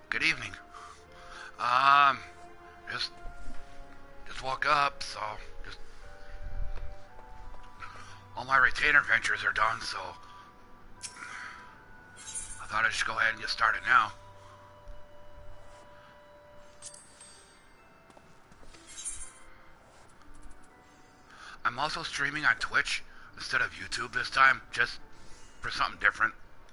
Good evening. Um, just woke up, so just all my retainer ventures are done, so I thought I'd just go ahead and get started now. I'm also streaming on Twitch instead of YouTube this time, just for something different.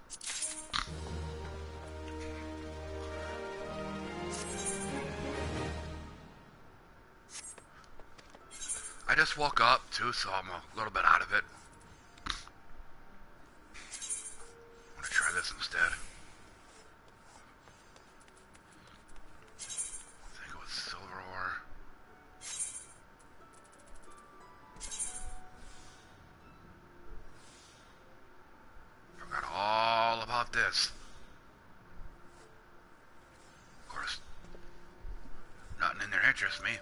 I just woke up too, so I'm a little bit out of it. I'm gonna try this instead. I think it was silver ore. Forgot all about this. Of course, nothing in there interests me.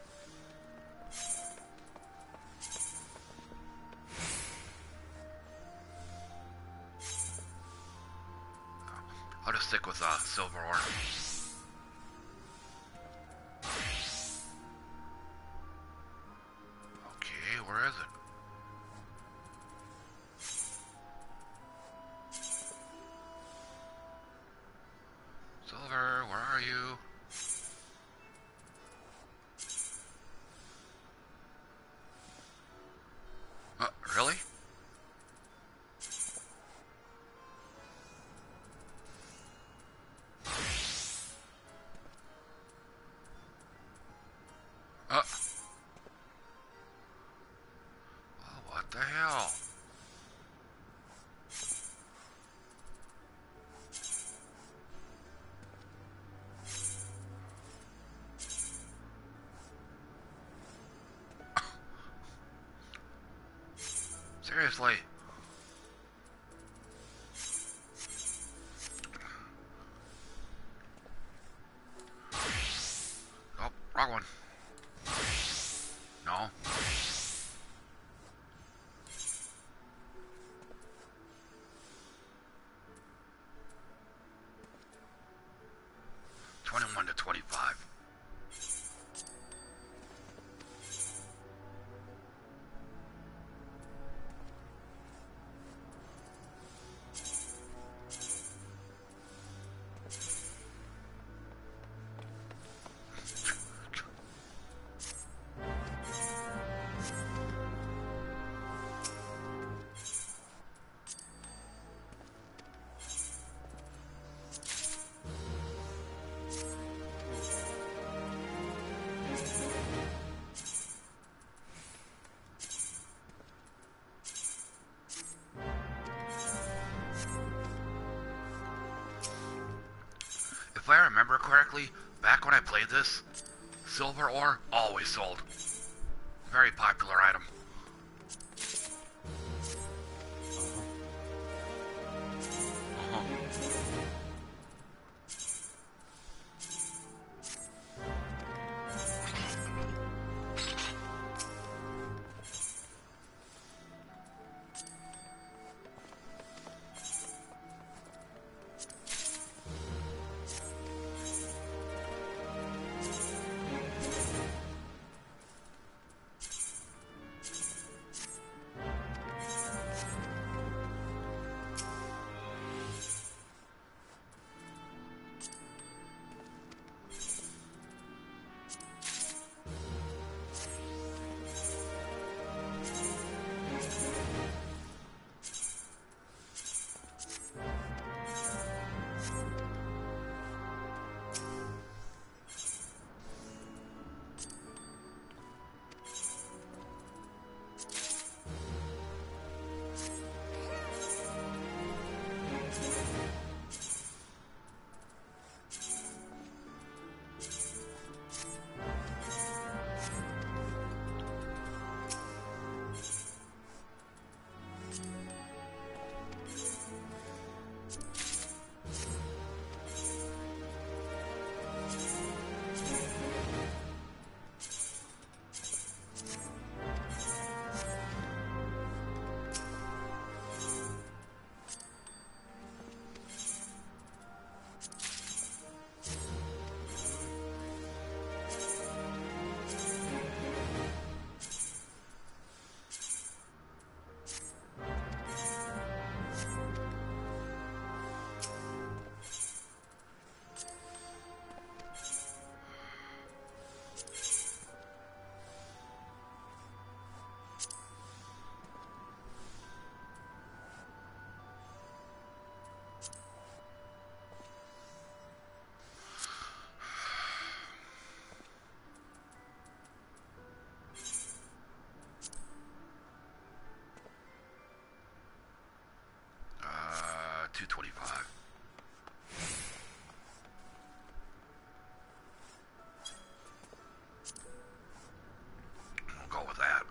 I'll just stick with silver ore. Okay, where is it? Silver, where are you? Really? Oh, what the hell? Seriously? Oh, wrong one. No. $21 to $25. If I remember correctly, back when I played this, silver ore always sold. Very popular item. 225. We'll go with that.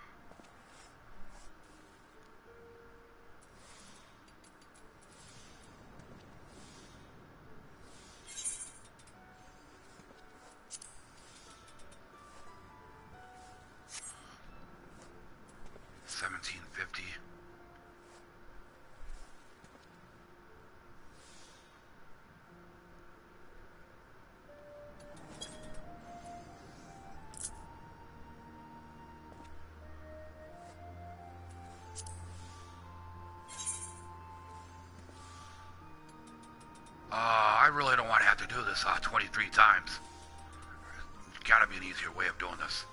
$17.50. I really don't want to have to do this 23 times. There's gotta be an easier way of doing this.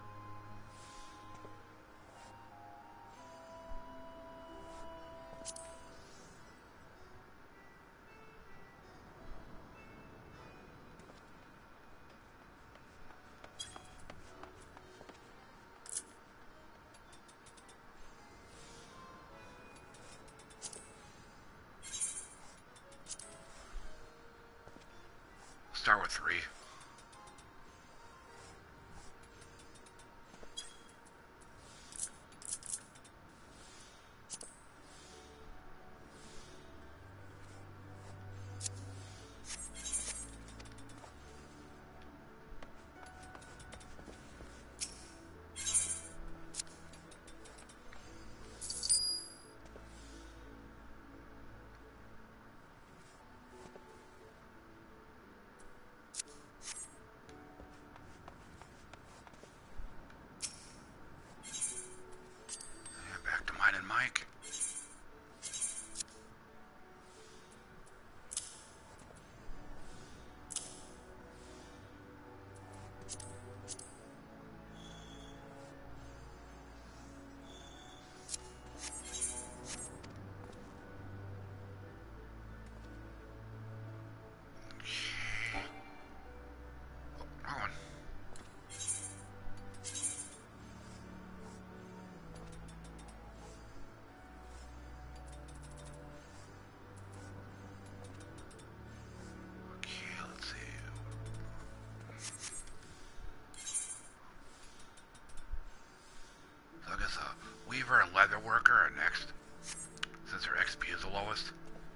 Start with 3. Back to mine and Mike. Weaver and leather worker are next, since her XP is the lowest.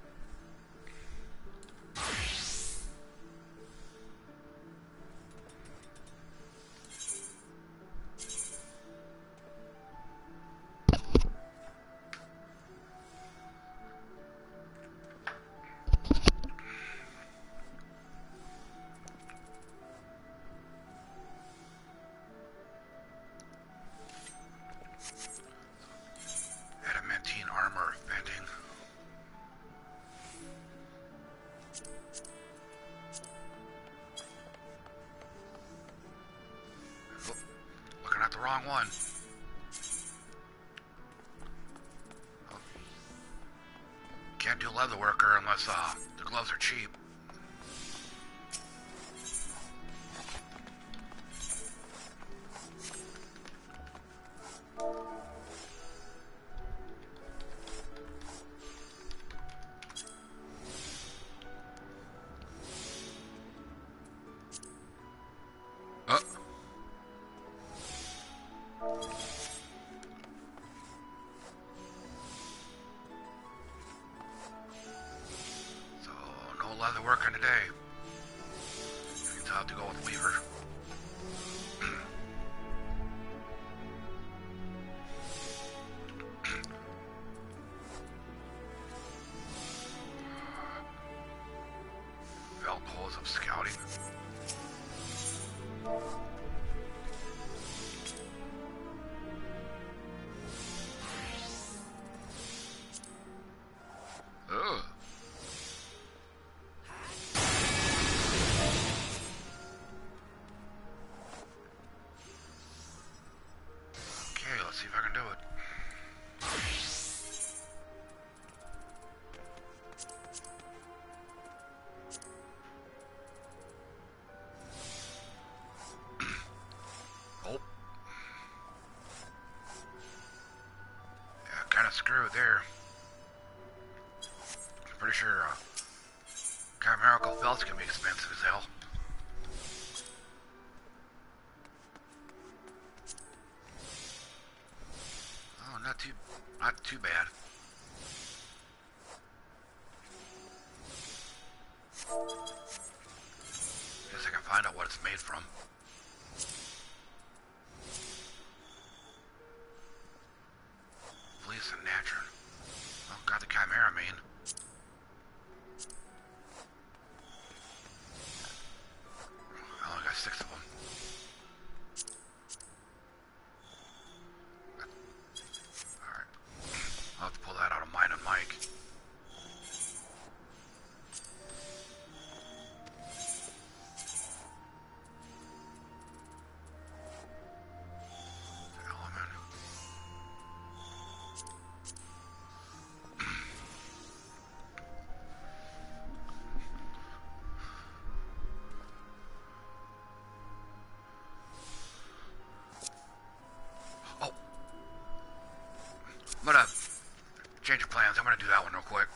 Adamantine armor venting. Oh, looking at the wrong one. Oh. Can't do leather worker unless the gloves are cheap. Leather working today. It's hard to go with Weaver. Felt holes of scouting. Ugh. See if I can do it. Oh. Yeah, kind of screwed there. pretty sure chimerical felts can be expensive as hell. Oh, not too bad. Guess I can find out what it's made from. Fleece and natron. Oh, got the chimera mane. I only got 6 of them. Alright. I'll have to pull that out of mine and Mike. I'm gonna change your plans. I'm gonna do that one real quick.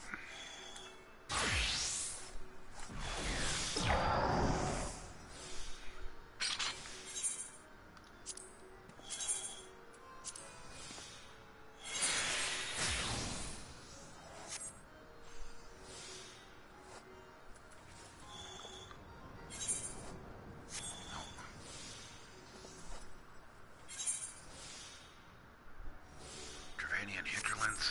Travanian hinterlands.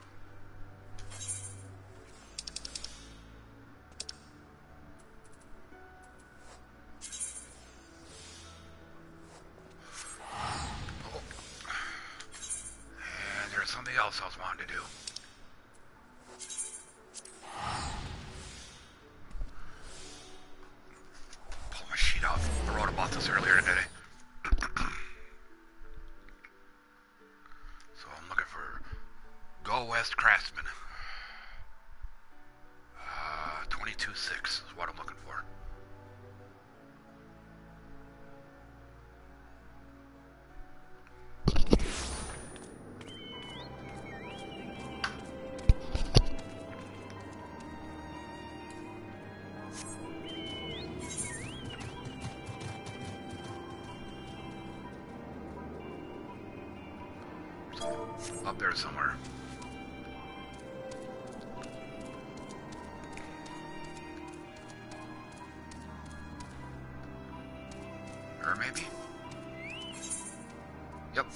Oh. And there's something else I was wanting to do. Pull my sheet off. I wrote about this earlier today. So I'm looking for Go West Craftsman. 22.6 is what I'm looking for. Up there somewhere. Or maybe? Yep.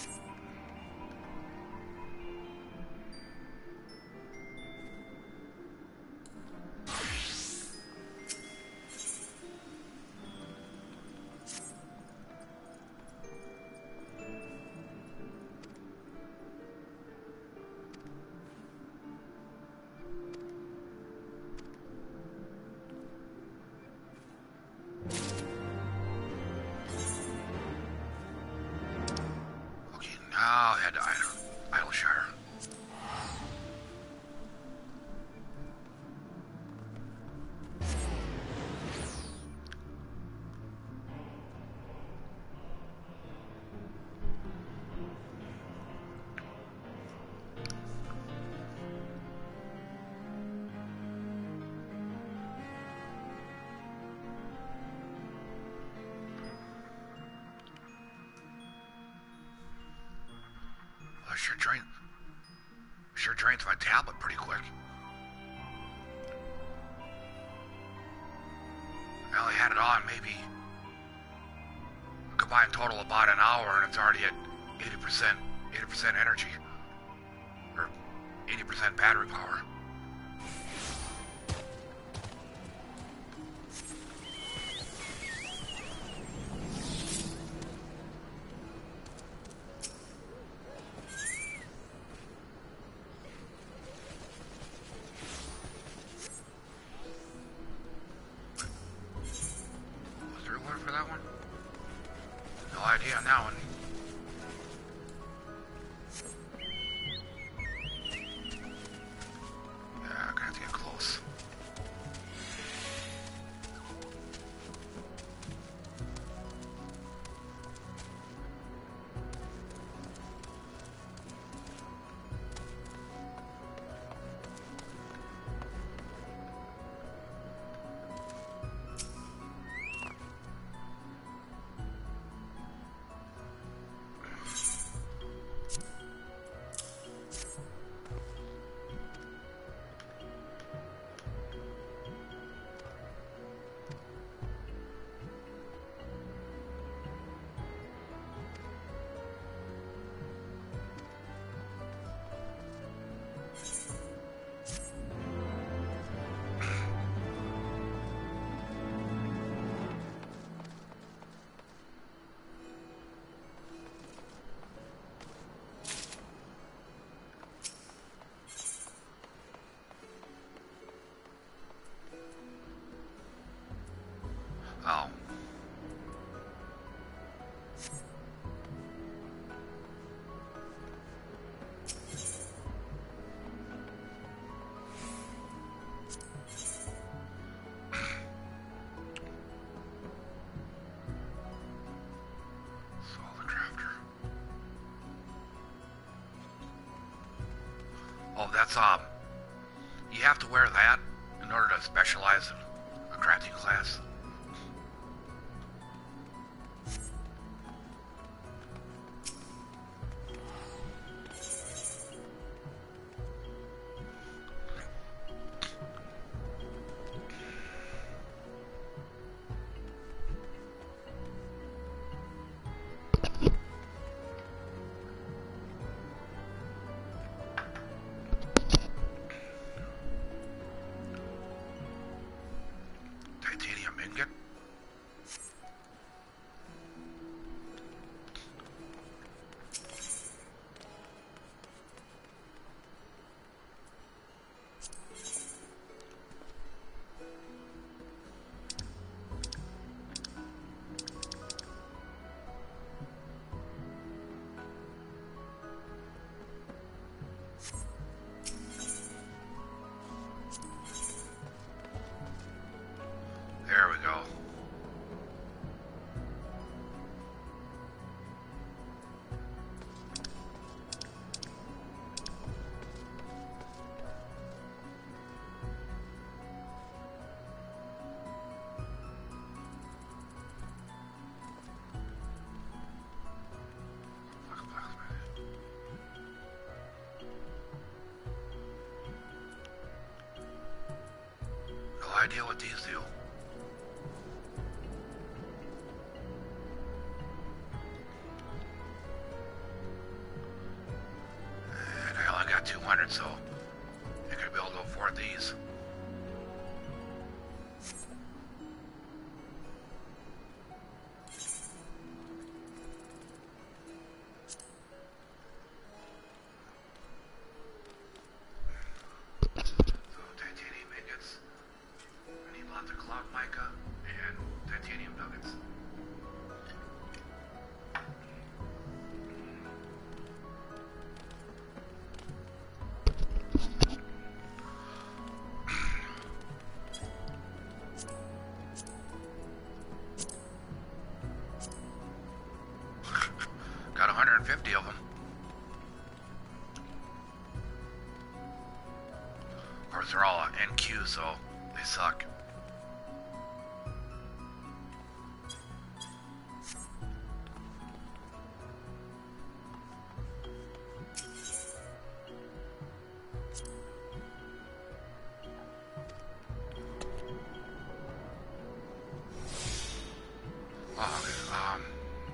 Now head to Idleshire. Sure drains my tablet pretty quick. I only had it on maybe a combined total about an hour, and it's already at 80% energy, or 80% battery power. For that one? No idea on that one. Yeah, I'm gonna have to get close. Oh, that's, you have to wear that in order to specialize in a crafting class. Titanium ingot? There we go. No idea what these do. And I only got 200, so I could be able to afford these. So titanium ingots. I need lots of clock mica and titanium nuggets. Got 150 of them. Of course, they're all NQ, so they suck. Oh,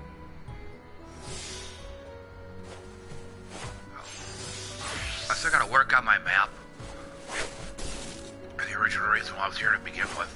I still gotta work on my map. The original reason why I was here to begin with.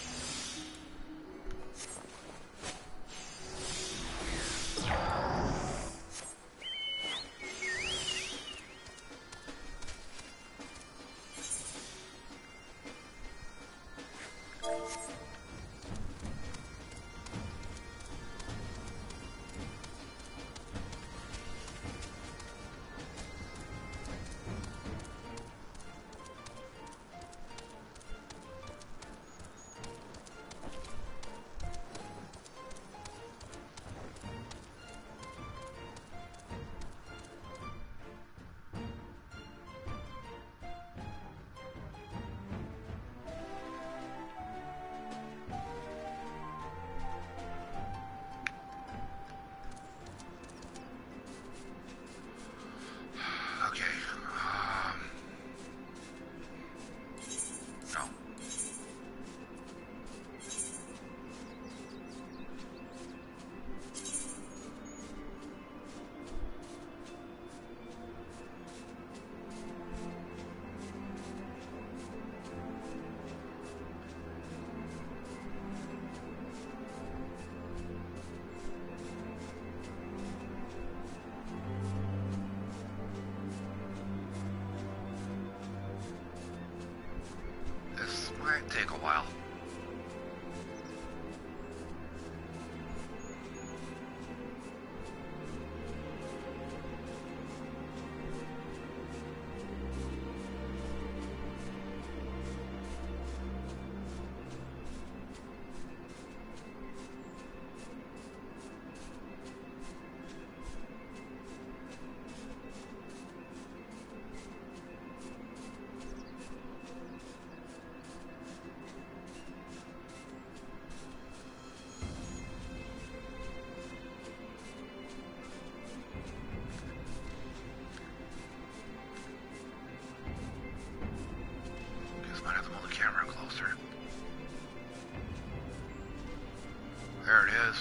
Okay. No. This might take a while. There it is.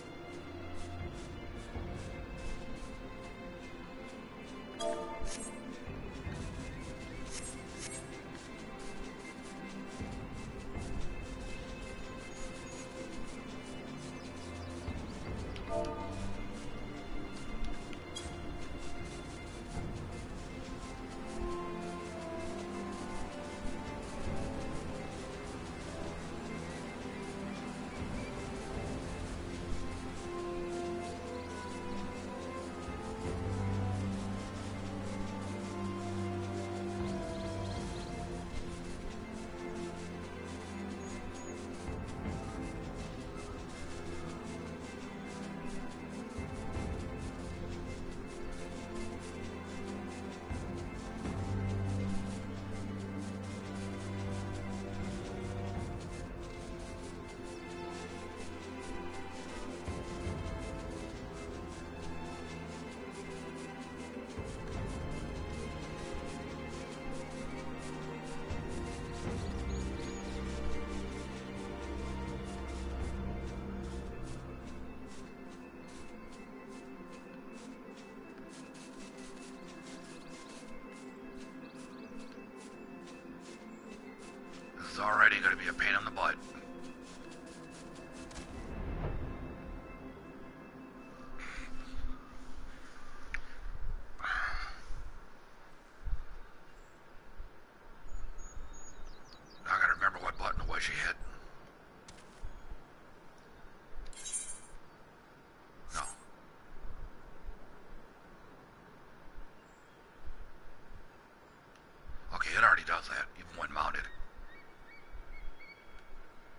This is already going to be a pain in the butt. Now I got to remember what button it was she hit. No. Okay, it already does that, even when mounted.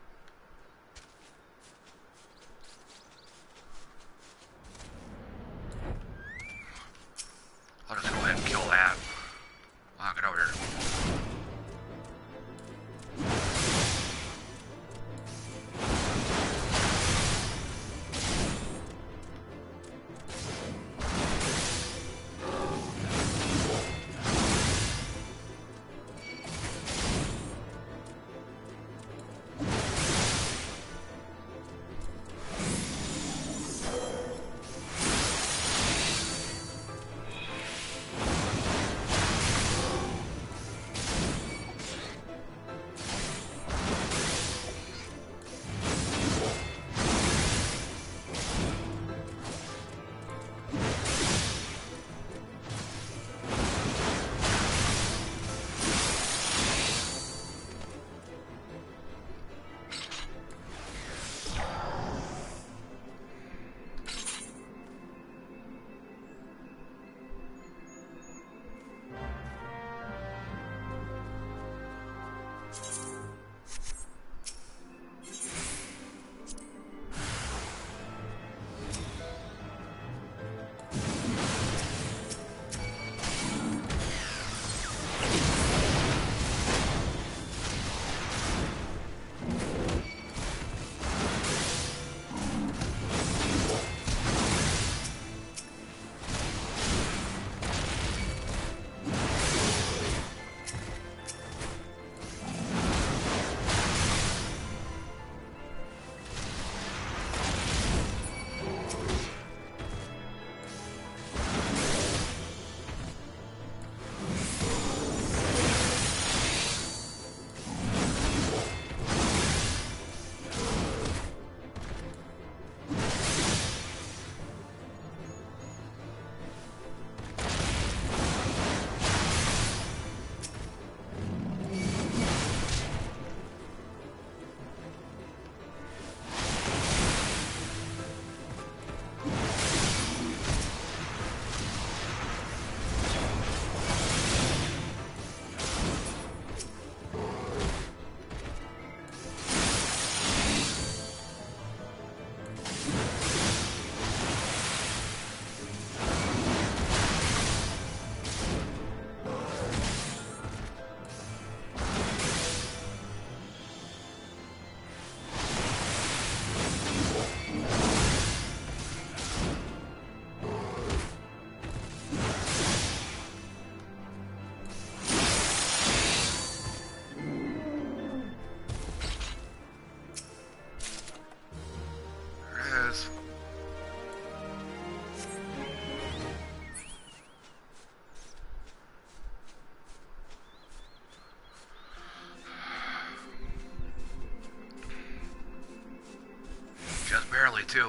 early too.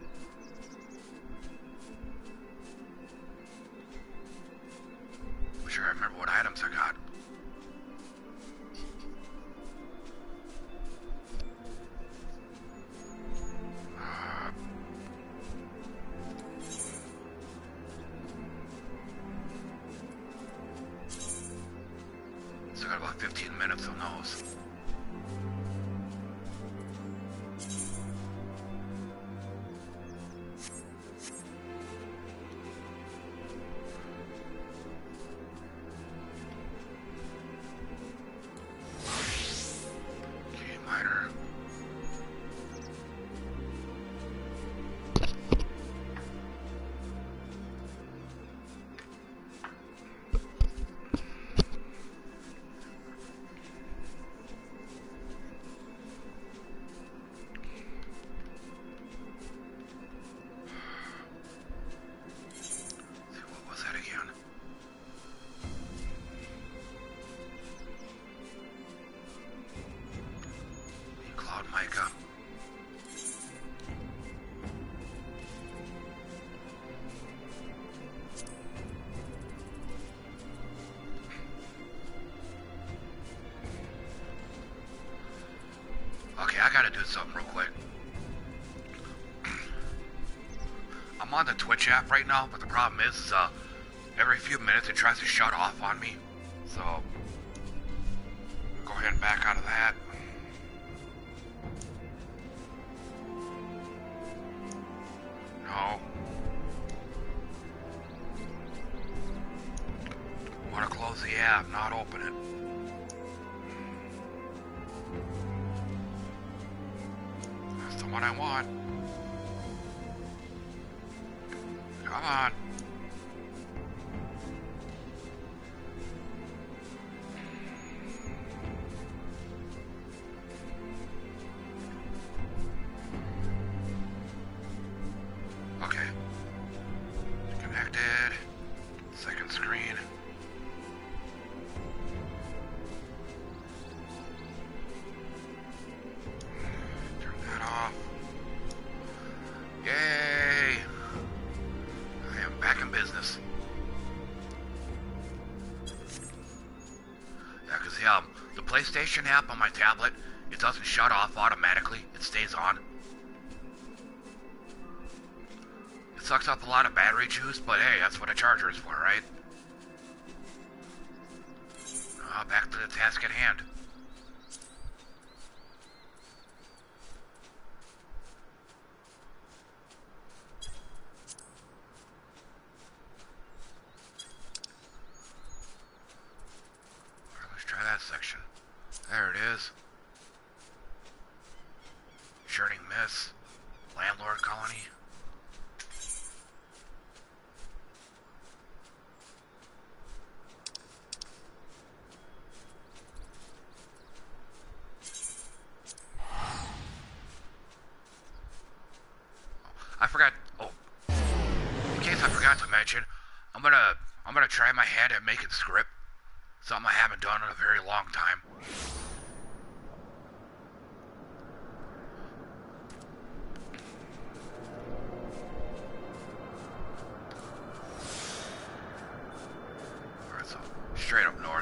I'm sure I remember what items I got. Still got about 15 minutes on those. Okay, I gotta do something real quick. I'm on the Twitch app right now, but the problem is, every few minutes it tries to shut off on me. So, go ahead and back out of that. No. Want to close the app, not open it. That's the one I want. Come on. Okay. Connected. Second screen. Turn that off. Yay! I am back in business. Yeah, because the PlayStation app on my tablet, it doesn't shut off automatically. It stays on. It sucks up a lot of battery juice, but hey, that's what a charger is for, right? Back to the task at hand. Let's try that section. There it is. Churning Miss. Landlord colony. I forgot. Oh, in case I forgot to mention, I'm gonna try my hand at making Scrip. Something I haven't done in a very long time. Alright, so straight up north.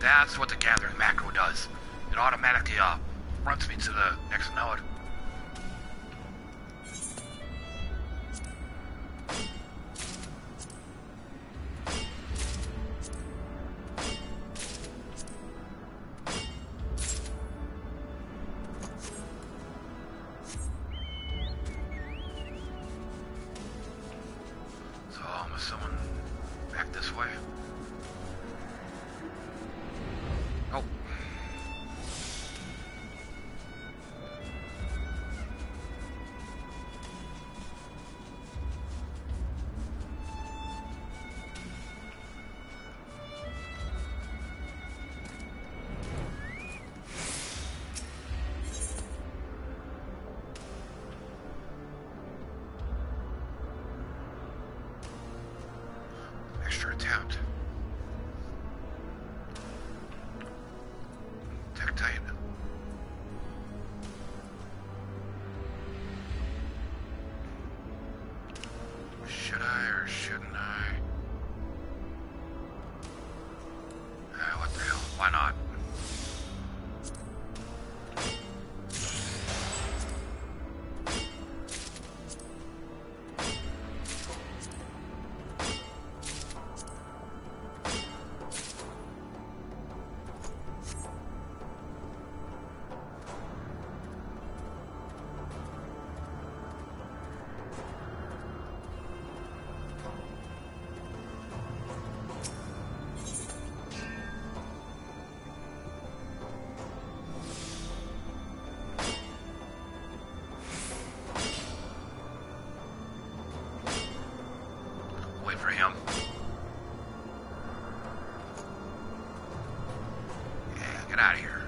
That's what the gathering macro does. It automatically runs me to the next node. So I'm assuming back this way. Oh. Extra attempt. Tectite. Should I or shouldn't I? What the hell? Why not? Wait for him. Yeah, get out of here.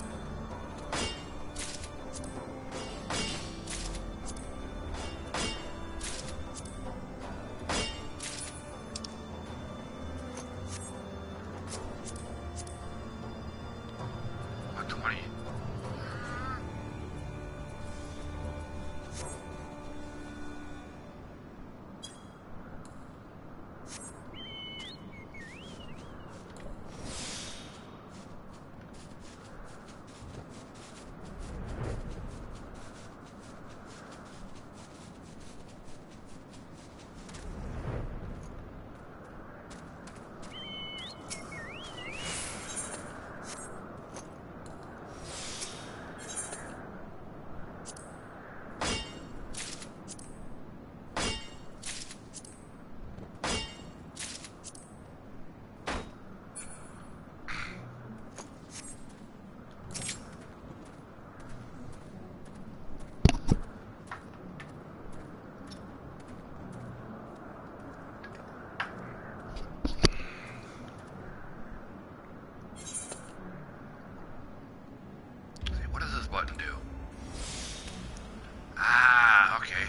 What, 20? What does this button do? Ah, okay.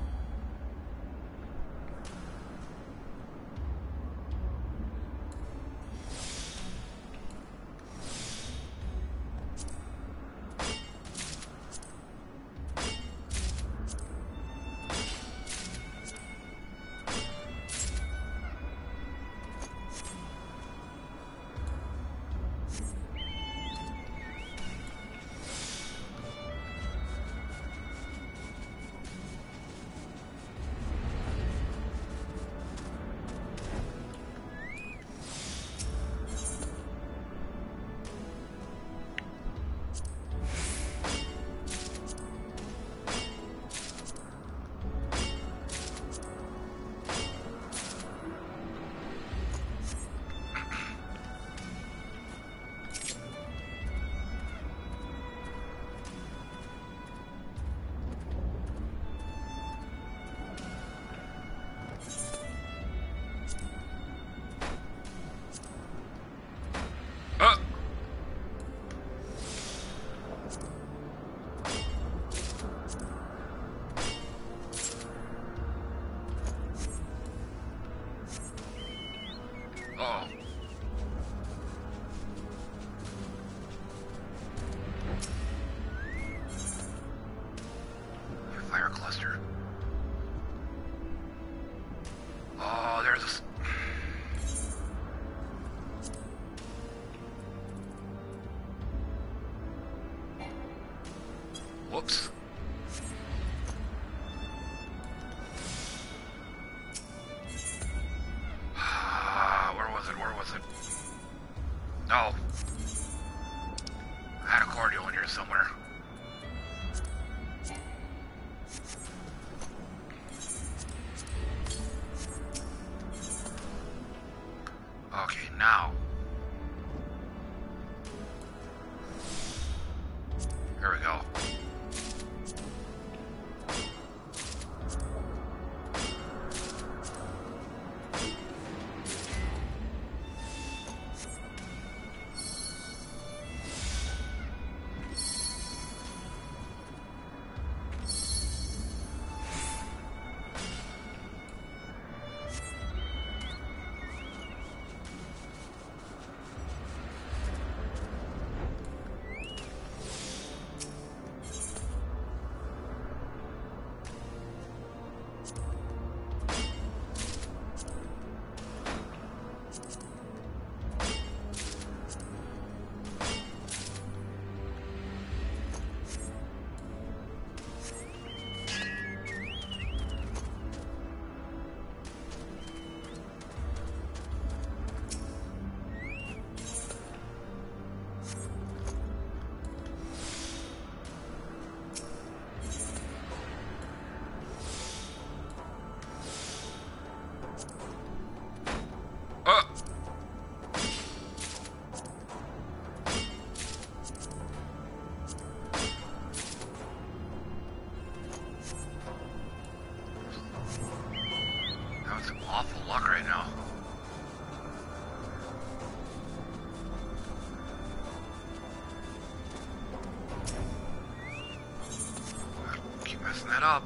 Oh. Fire cluster. Oh, there's a... Okay, now. Here we go. Awful luck right now. Keep messing that up.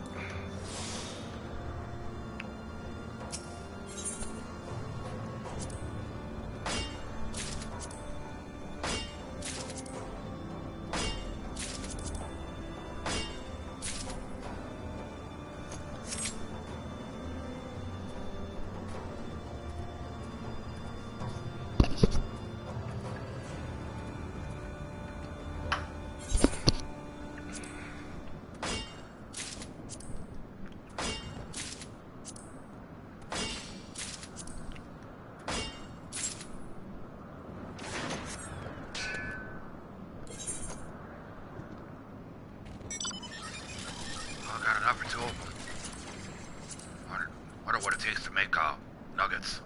Got for two of them. Wonder what it takes to make nuggets.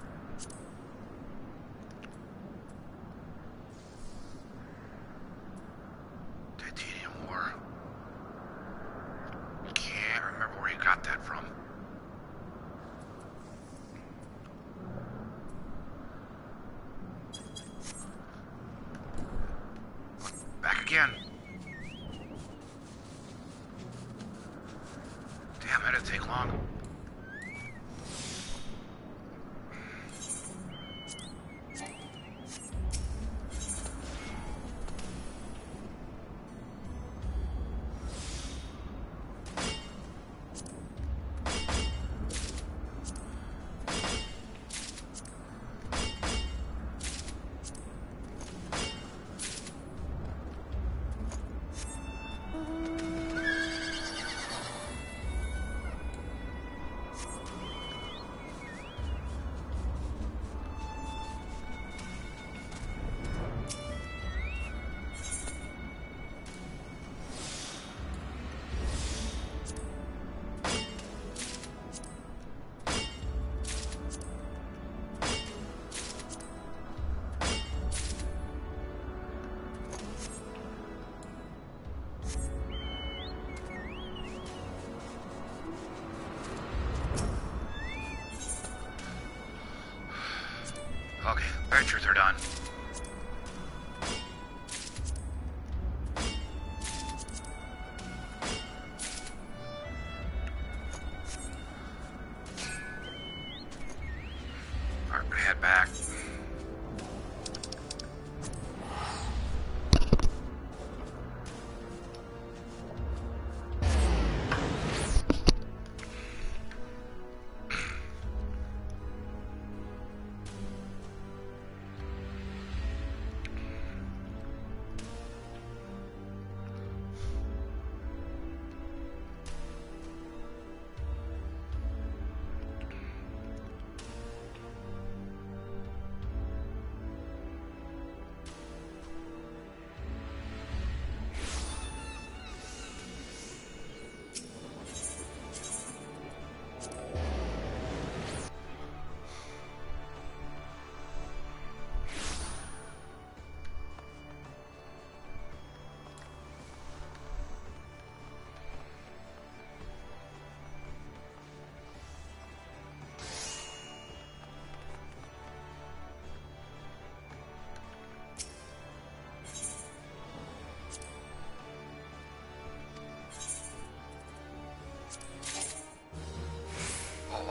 Titanium ore. Can't remember where you got that from. Back again. Damn, it didn't take long.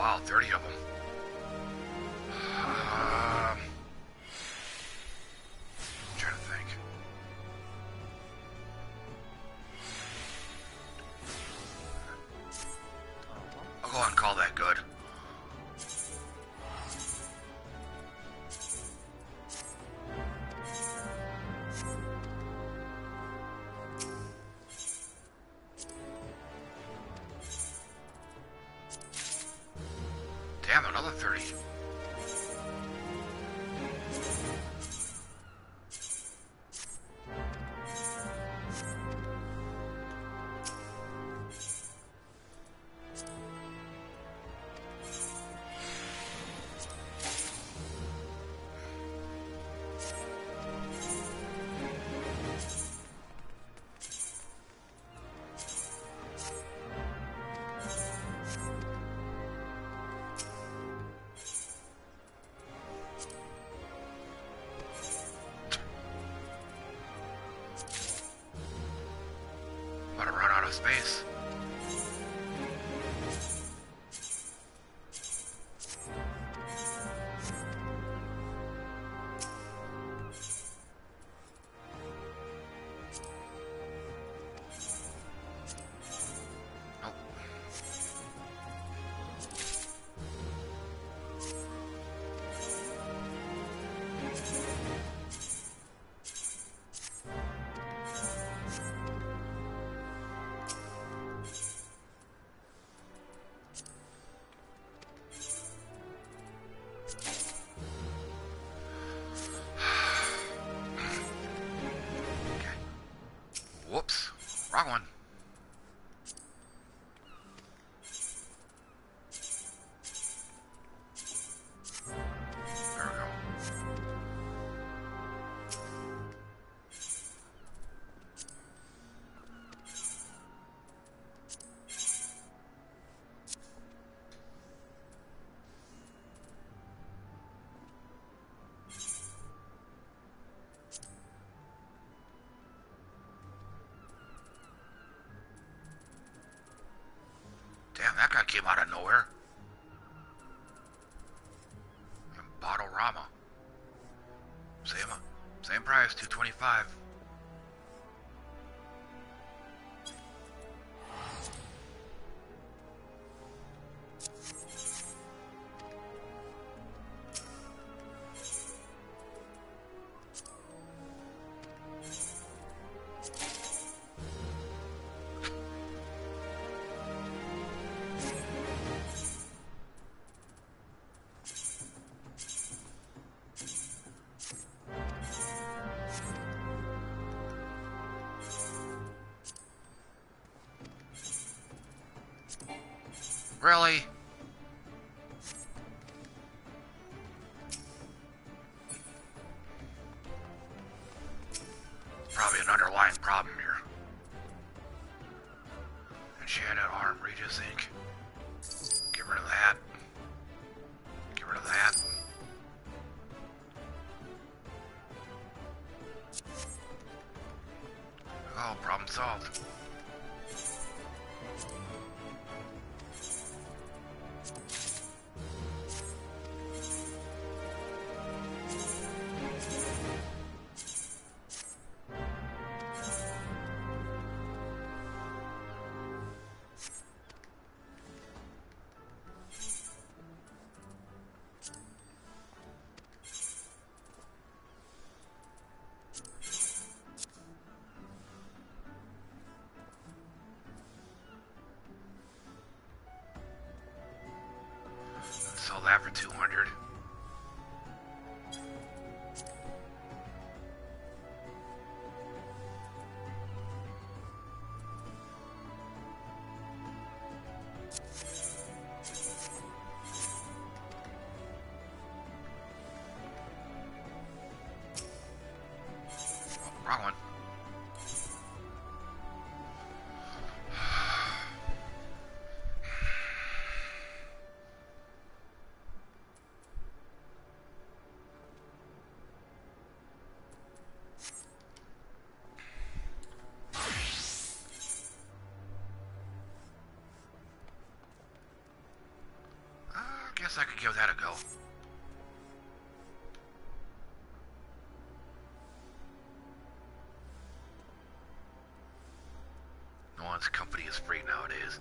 wow, 30 of them. Trying to think. I'll go ahead and call that good. Damn, another 30. About to run out of space. Nope. Okay. Whoops. Wrong one. There we go. Damn, that guy came out of nowhere. And Bottle Rama. Same price, 225. Really? Probably an underlying problem here. Enchanted Arm Regis Ink. Get rid of that. Get rid of that. Oh, problem solved. Sell that for 200. Oh, wrong one. guess I could give that a go. No one's company is free nowadays.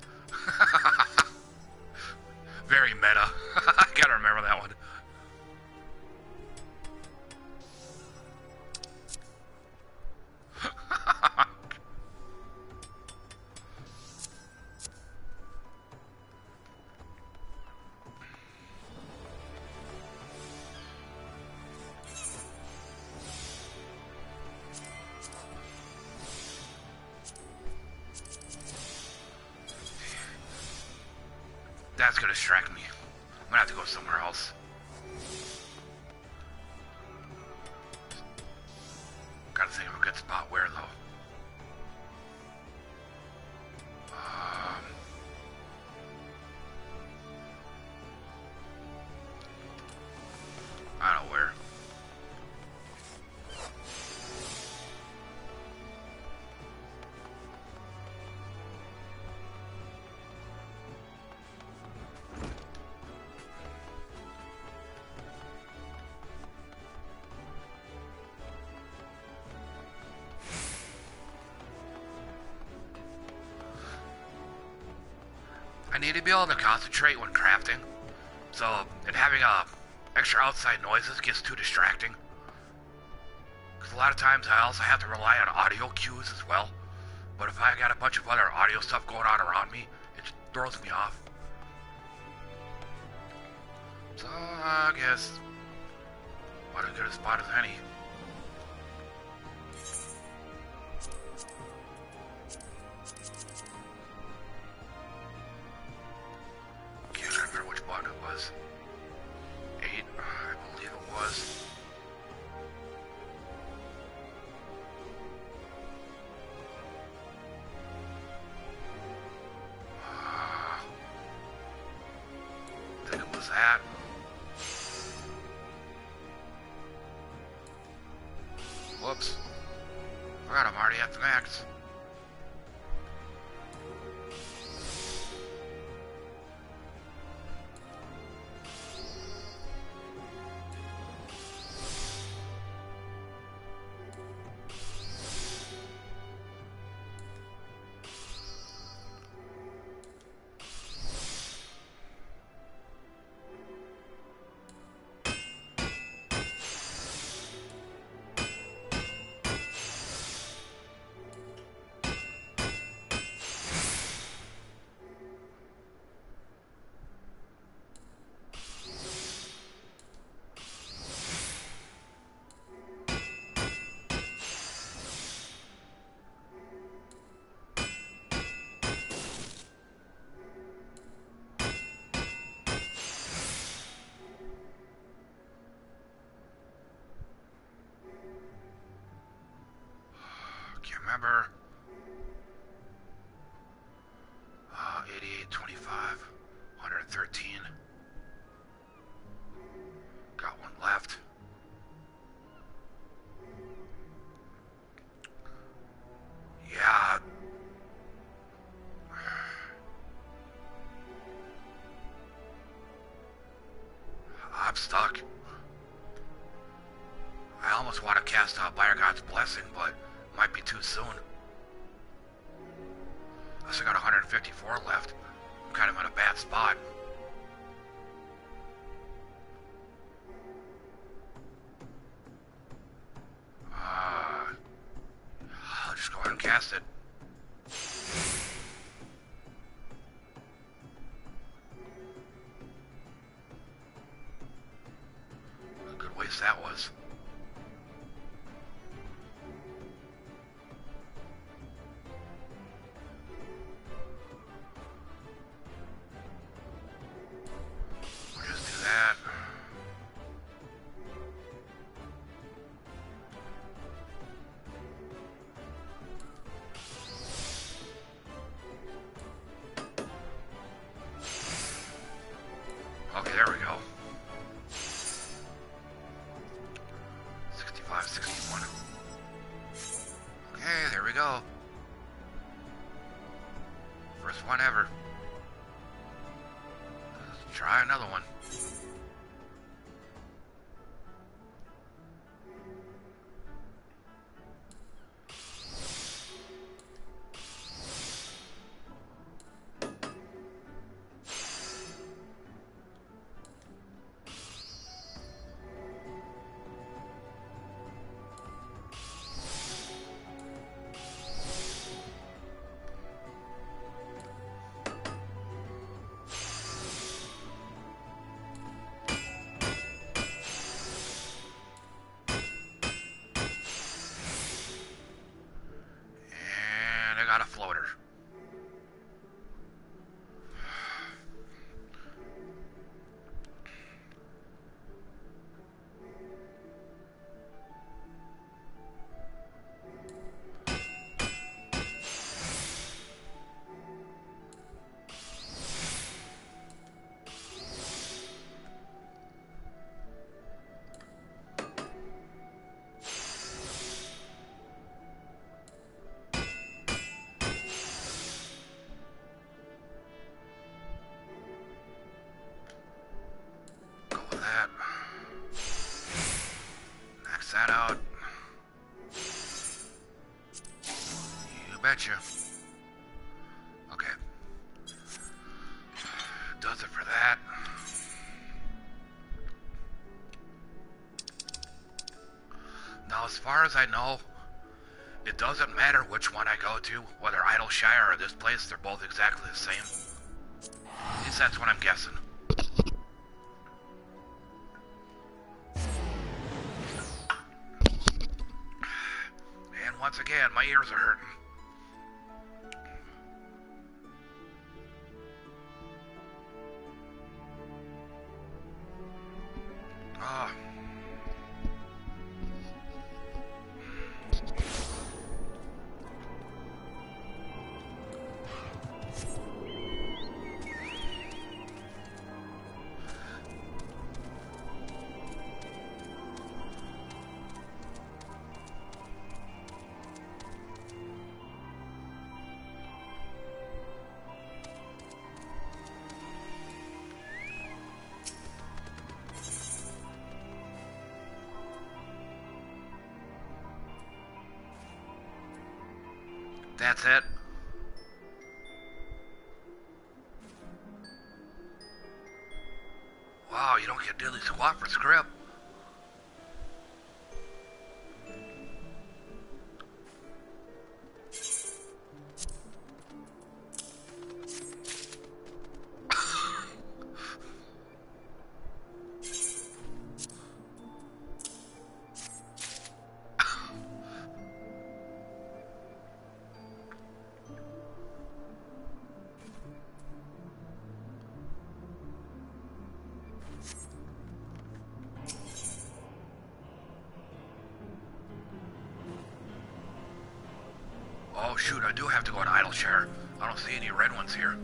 Very meta. I gotta remember that one. That's gonna distract me. I'm gonna have to go somewhere else. Gotta think of a good spot where, though. I don't know where. I need to be able to concentrate when crafting, and having extra outside noises gets too distracting. Because a lot of times I also have to rely on audio cues as well. But if I got a bunch of other audio stuff going on around me, it throws me off. So I guess, what a good a spot as any. Whoops. Forgot I'm already at the max. Remember, 88, 25, 113. Got one left. Yeah. I'm stuck. I almost want to cast out Fire God's Blessing, but might be too soon. I still got 154 left. I'm kind of in a bad spot. I'll just go ahead and cast it. What a good waste that was. Try another one. Got a floater. That out. You betcha. Okay. Does it for that. Now, as far as I know, it doesn't matter which one I go to, whether Idleshire or this place, they're both exactly the same. At least that's what I'm guessing. Once again, my ears are hurting. Ah. That's it. Wow, you don't get diddly squat for Scrip. Oh shoot, I do have to go to Idleshire. I don't see any red ones here.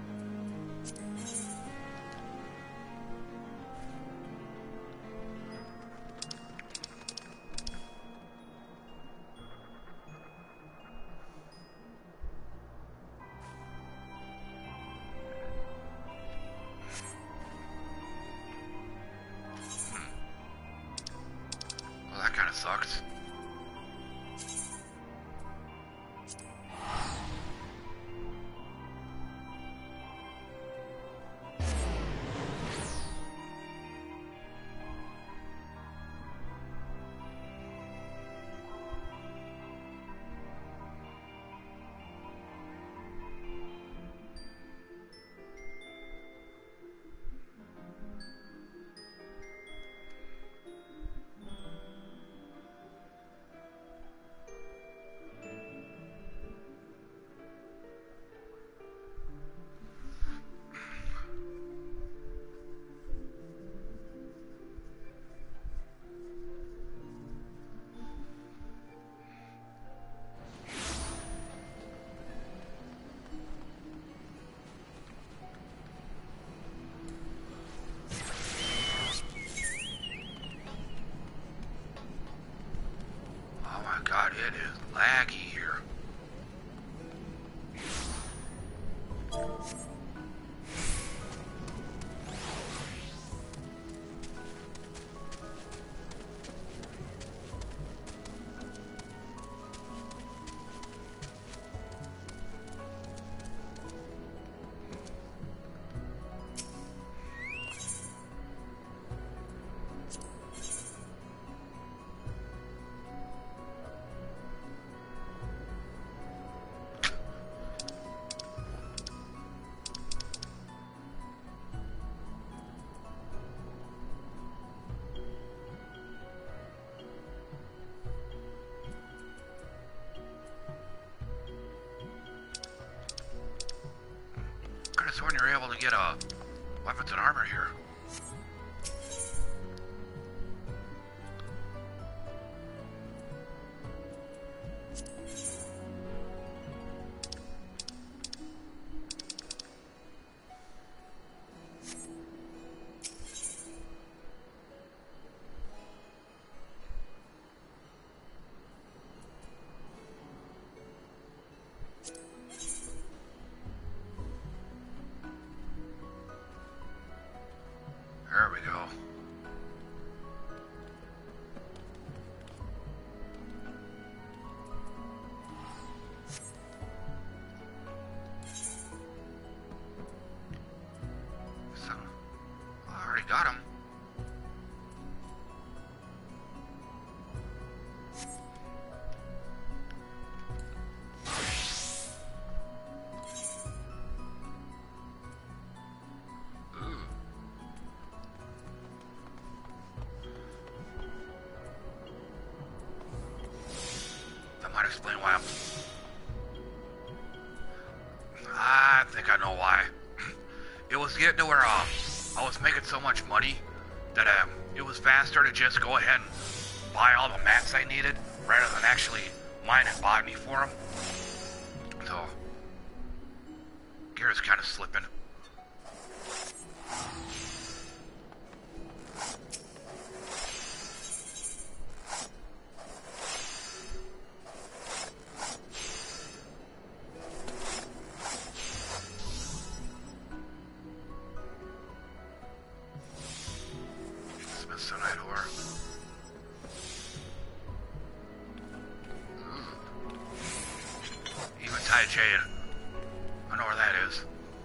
Well, that kind of sucks. God, it is laggy here. able to get weapons and armor here. There we go. So, I already got him. Explain why I think I know why. It was getting to where I was making so much money that it was faster to just go ahead and buy all the mats I needed rather than actually mine and botany for them. So, gear's kind of slipping. I know where that is.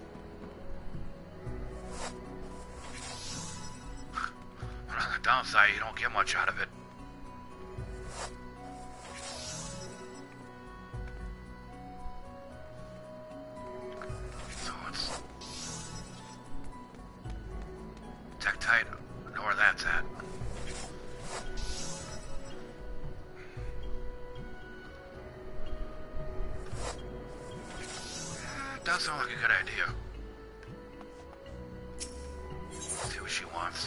But on the downside, you don't get much out of it. So it's Tektite. I know where that's at. Does sound like a good idea. Let's see what she wants.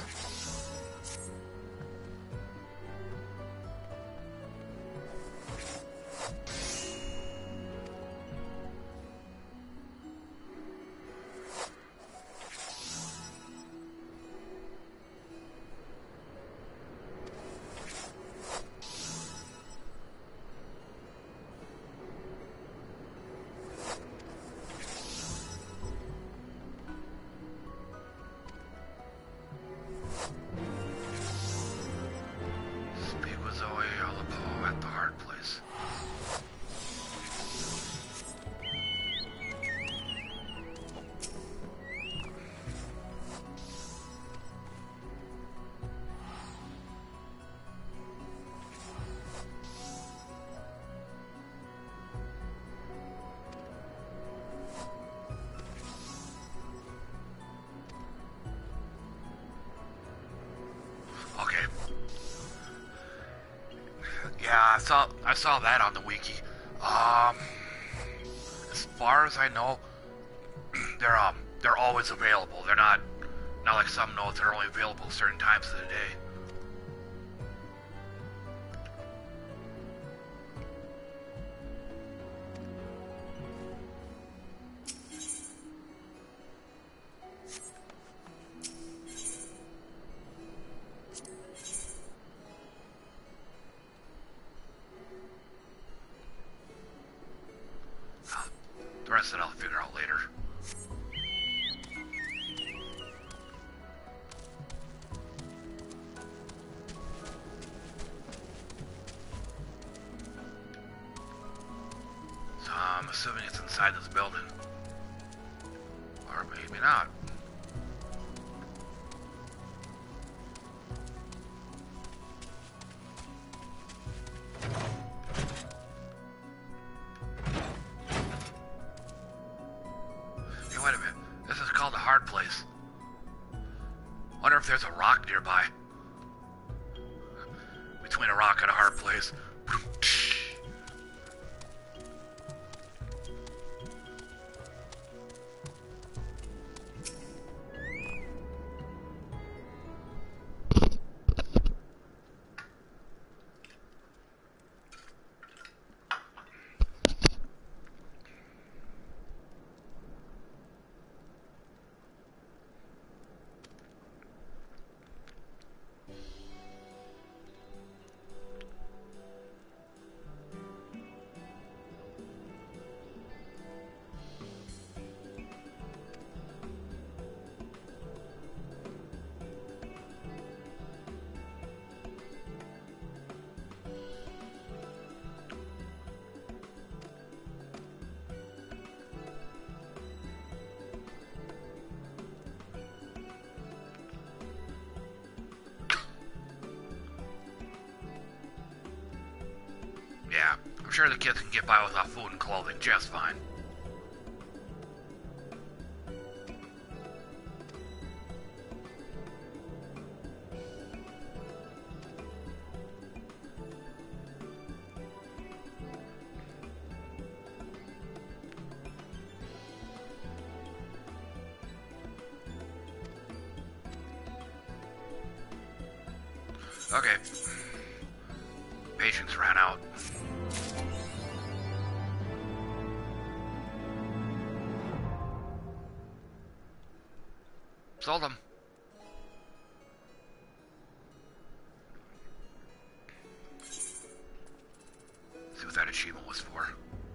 Yeah, I saw that on the wiki. As far as I know, they're always available. They're not like some nodes that are only available certain times of the day. The rest of it I'll figure out later. So I'm assuming it's inside this building. Or maybe not. Wait a minute. This is called a hard place. Wonder if there's a rock nearby. Between a rock and a hard place. sure the kids can get by without food and clothing just fine. Okay. Patience ran out. Sold them. See what that achievement was for.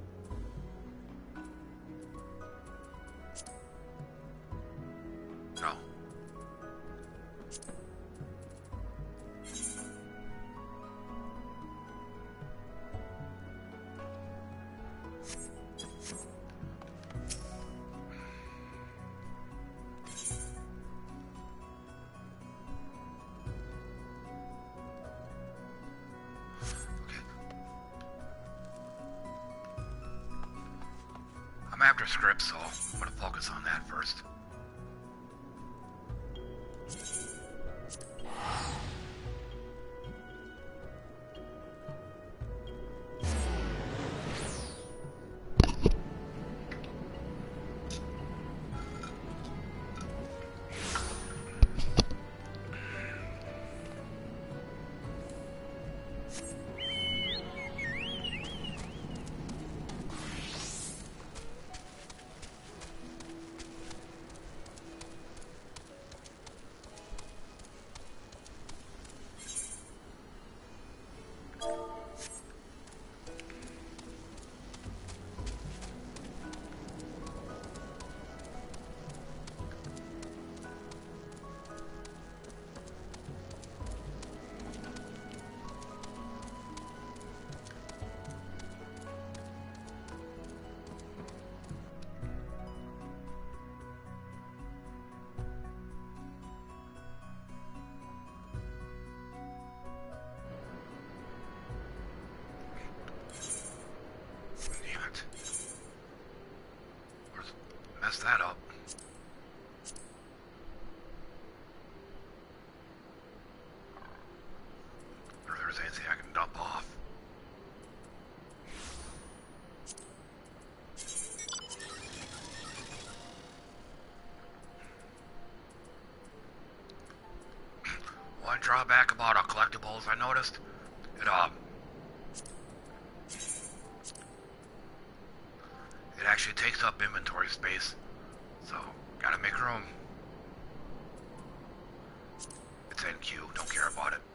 No. I'm after Scrip, so I'm gonna focus on that first. Messed that up. Or there's anything I can dump off. One drawback about collectibles I noticed, it actually takes up inventory space, so gotta make room. It's NQ, don't care about it.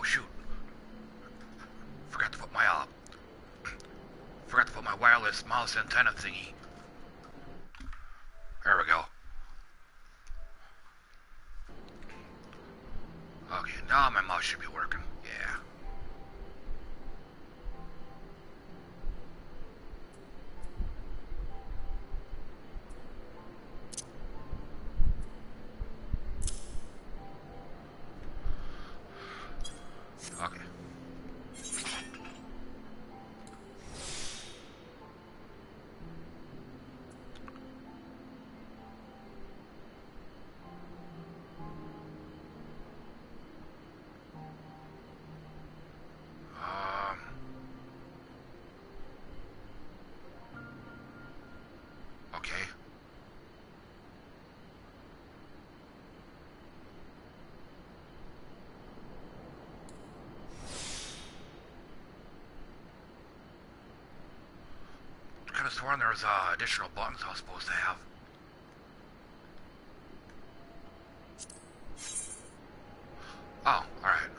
shoot. Forgot to put my wireless mouse antenna thingy. There we go. Okay, now my mouse should be working. Yeah. Okay. Okay. I could have sworn there was additional buttons I was supposed to have. Oh, alright.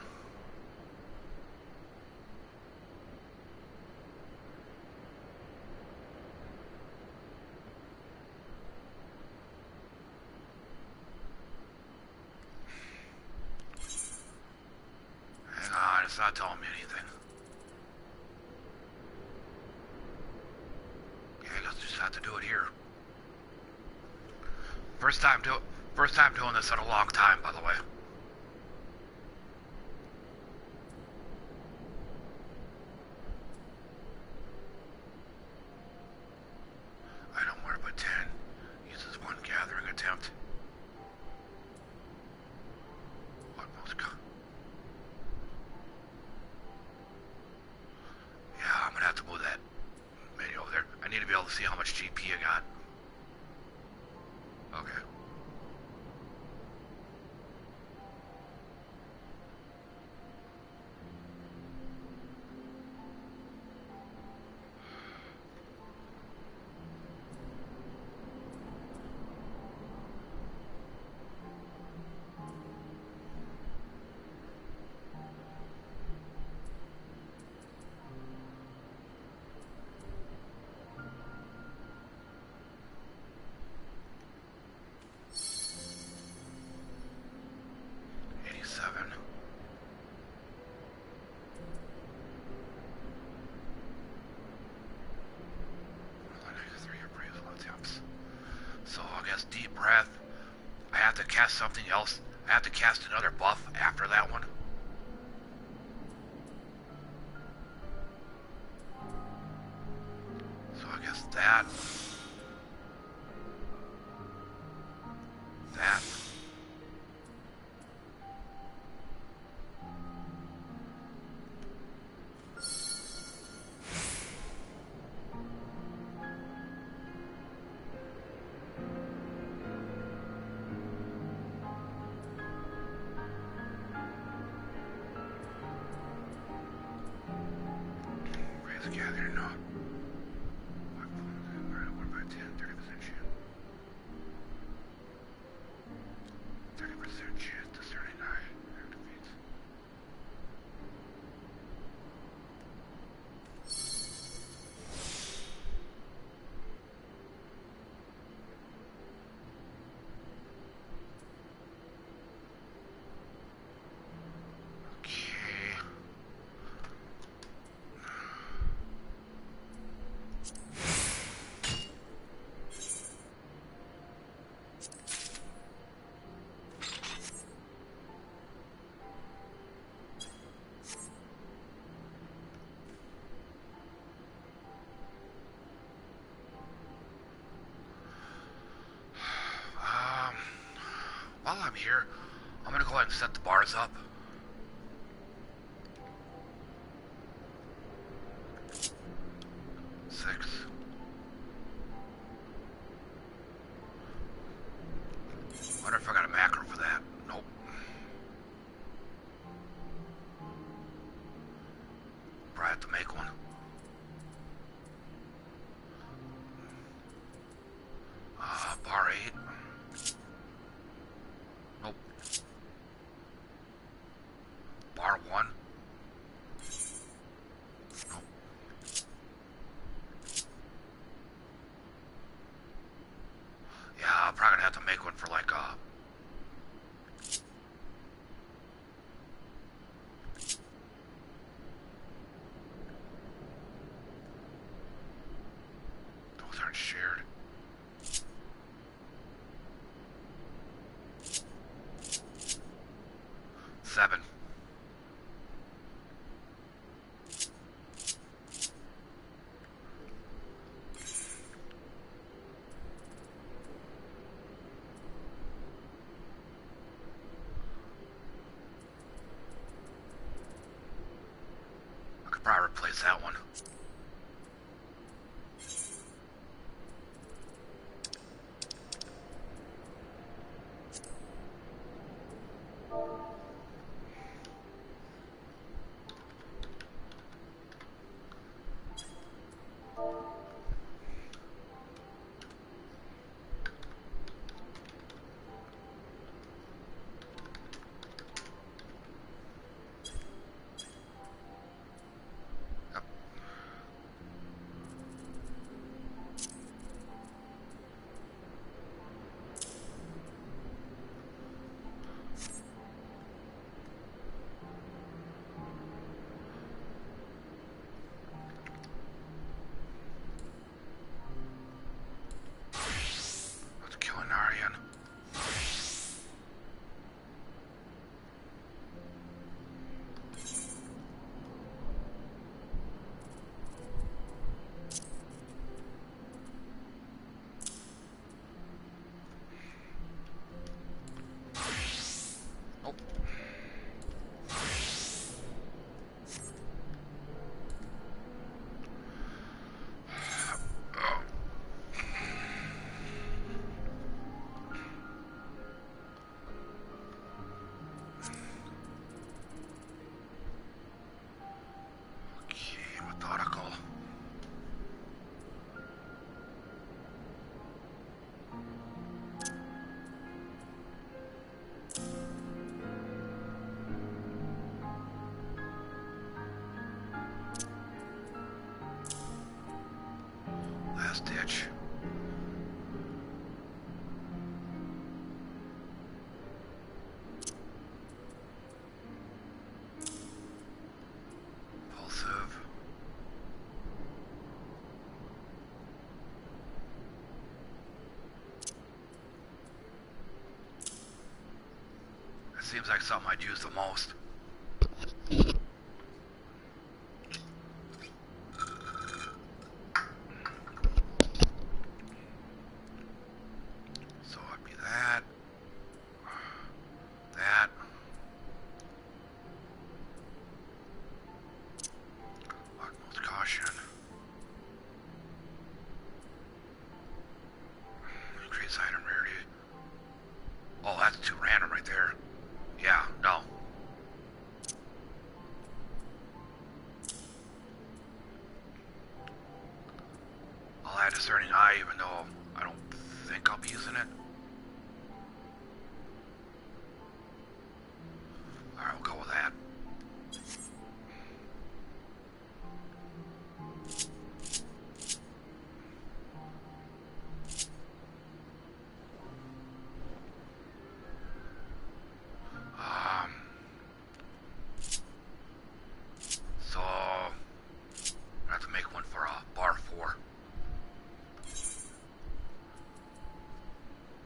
Hang on, it's not telling me anything. Okay, I guess I just have to do it here. First time doing this in a long time, by the way. Item where but 10 uses one gathering attempt. What most Yeah, I'm gonna have to move that menu over there. I need to be able to see how much GP I got. Okay. So I guess deep breath. I have to cast something else. I have to cast another buff after that one. So I guess that. That. Gather not. 1 by 10, 30% chance. 30% chance to 39 activates. While I'm here, I'm gonna go ahead and set the bars up. Six. Wonder if I got a macro for that. Nope. Probably have to make one. Bar 8. Nope. one for like those aren't shared. Seven. I could probably replace that one. Let's kill an Aryan. Nope. Okay, methodical. Last ditch. Impulsive. It seems like something I'd use the most. So it'd be that. That. Utmost caution. Increase item rarity. Oh, that's too random right there. Yeah, no. I'll add discerning eye even though I don't think I'll be using it. Alright, we'll go with that. So I have to make one for bar 4.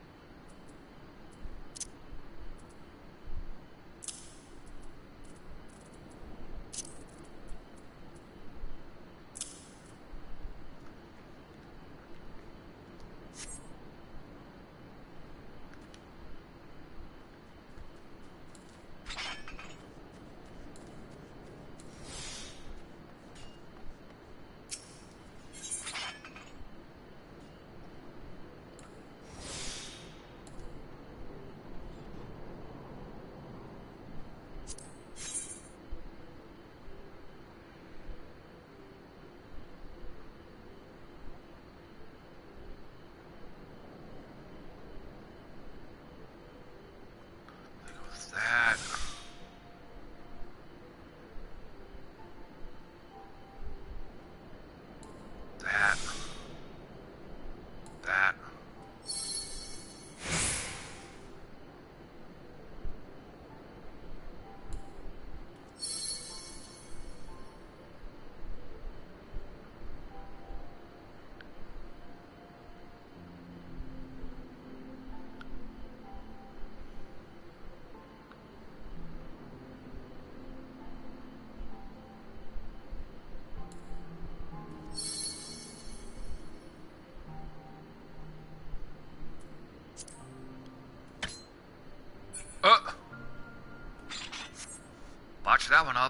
that one up.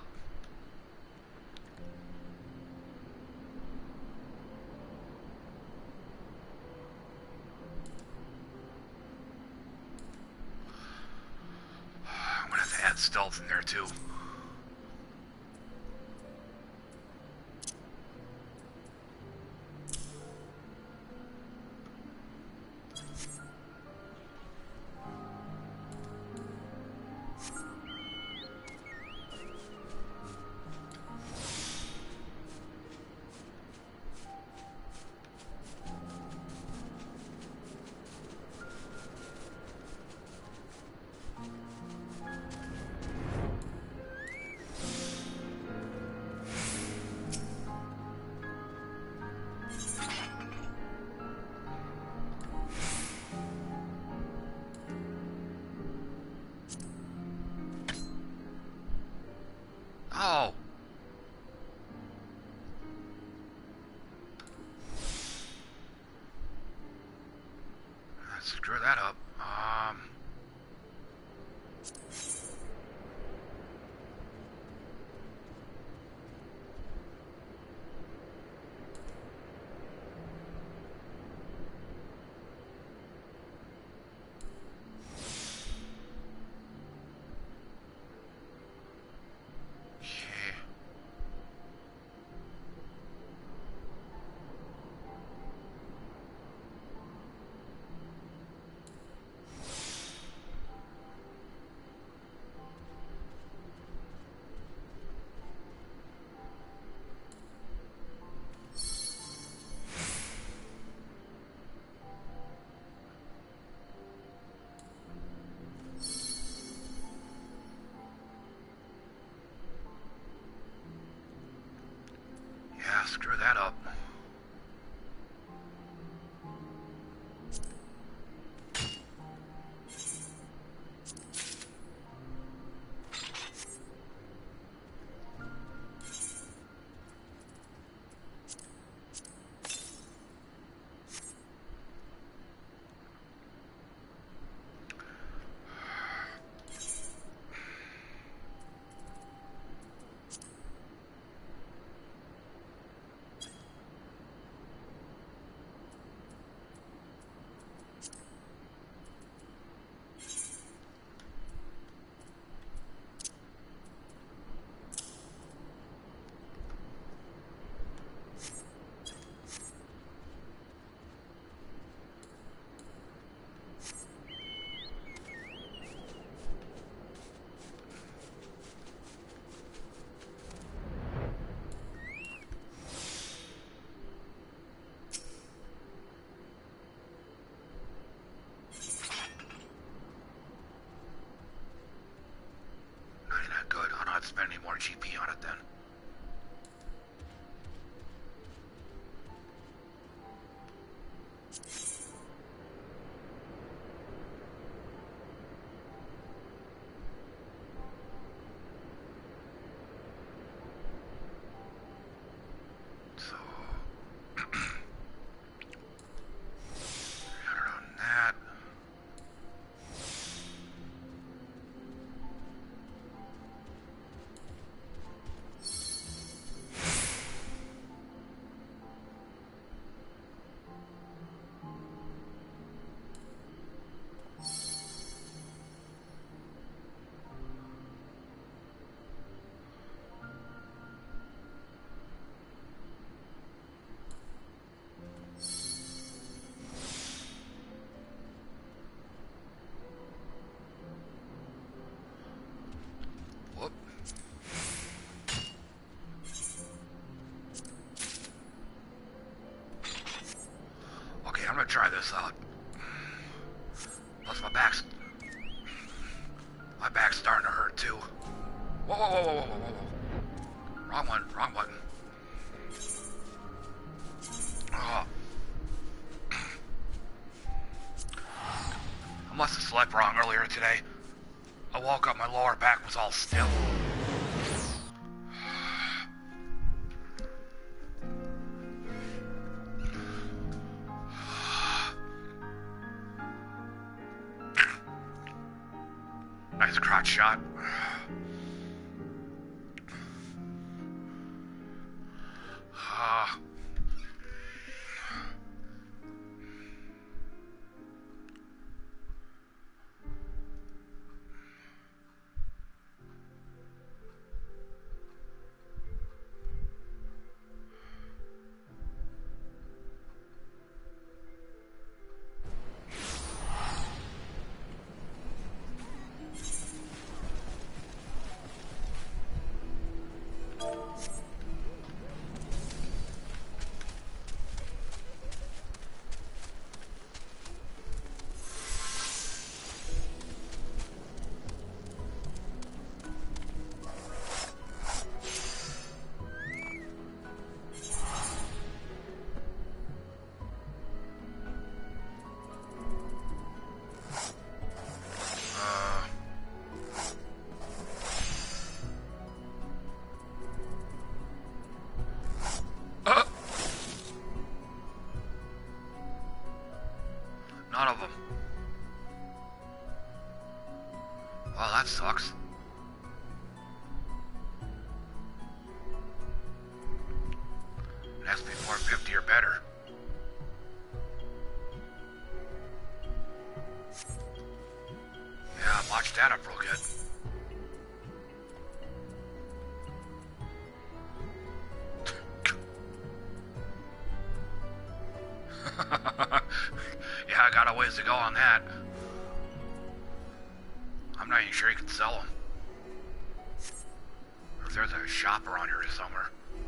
I'm gonna have to add stealth in there too. Oh. Let's screw that up. Yeah, screw that up. Not good. I'll not spend any more GP on it then. So, on that. Whoop. Okay, I'm gonna try this out. Plus my back's starting to hurt too. Whoa, whoa, whoa, whoa, whoa, whoa, whoa. Wrong one, wrong button. Oh. I must have slept wrong earlier today. I woke up, my lower back was all stiff. Nice crotch shot. None of them. Well, that sucks. It has to be 450 or better. Yeah, watch that up real good. Yeah, I got a ways to go on that. I'm not even sure you can sell them. Or if there's a shop around here somewhere.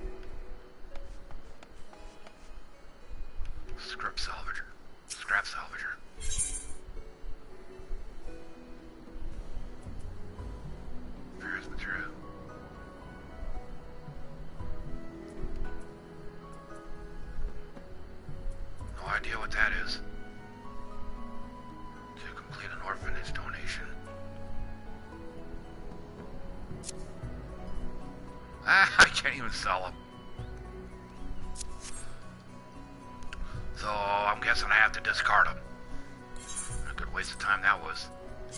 Scrip salvager. Scrap salvager. There's material. No idea what that is. To complete an orphanage donation. I can't even sell them. So I'm guessing I have to discard them. A good waste of time that was.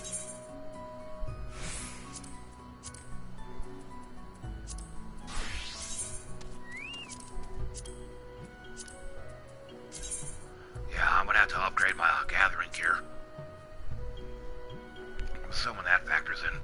Yeah, I'm gonna have to upgrade my gathering gear. I'm assuming that factors in.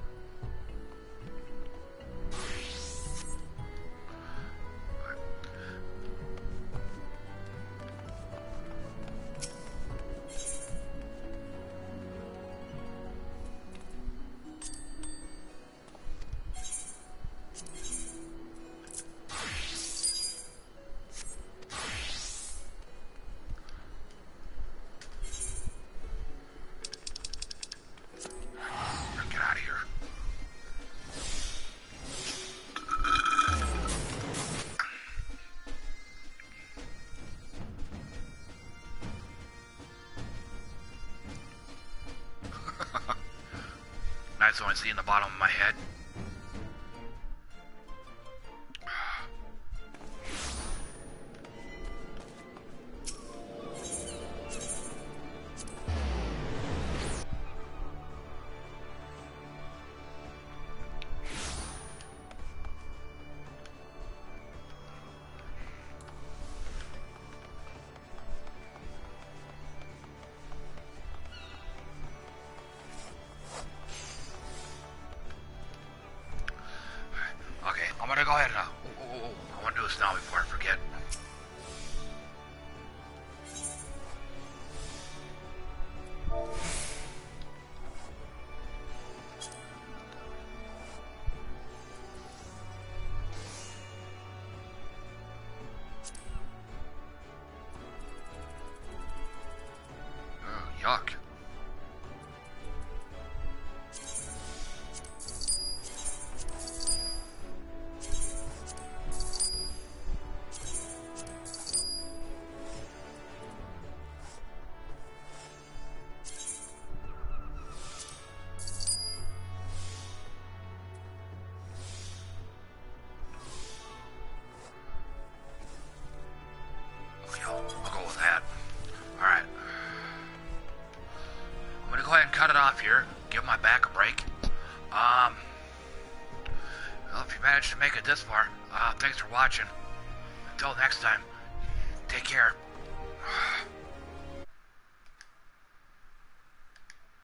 Nice only seeing the bottom of my head. I'm gonna go ahead and, I wanna do this now before I forget. Oh, yuck. I'll go with that. Alright. I'm gonna go ahead and cut it off here. Give my back a break. Well, if you managed to make it this far, thanks for watching. Until next time, take care.